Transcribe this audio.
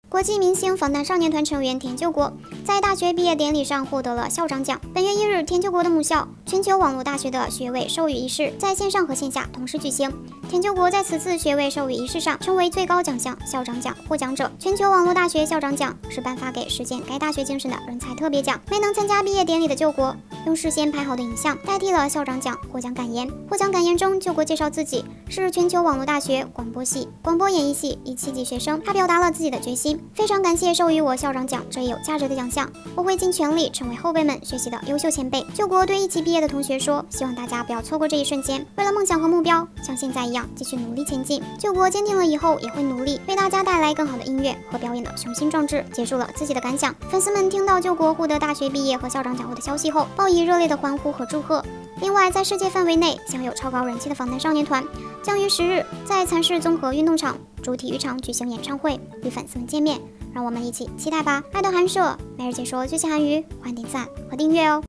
国际明星防弹少年团成员田柾国在大学毕业典礼上获得了校长奖。本月1日，田柾国的母校全球网络大学的学位授予仪式在线上和线下同时举行。田柾国在此次学位授予仪式上成为最高奖项校长奖获奖者。全球网络大学校长奖是颁发给实践该大学精神的人才特别奖。没能参加毕业典礼的柾国，用事先拍好的影像代替了校长奖获奖感言。获奖感言中，柾国介绍自己是全球网络大学广播系、广播演艺系一7级学生，他表达了自己的决心。非常感谢授予我校长奖这一有价值的奖项，我会尽全力成为后辈们学习的优秀前辈。柾国对一起毕业的同学说，希望大家不要错过这一瞬间，为了梦想和目标，像现在一样继续努力前进。柾国坚定了以后也会努力为大家带来更好的音乐和表演的雄心壮志，结束了自己的感想。粉丝们听到柾国获得大学毕业和校长奖后的消息后，报以热烈的欢呼和祝贺。另外，在世界范围内享有超高人气的防弹少年团将于10日在蚕市综合运动场主体育场举行演唱会，与粉丝们见面。让我们一起期待吧！爱的寒舍每日解说最新韩语，欢迎点赞和订阅哦。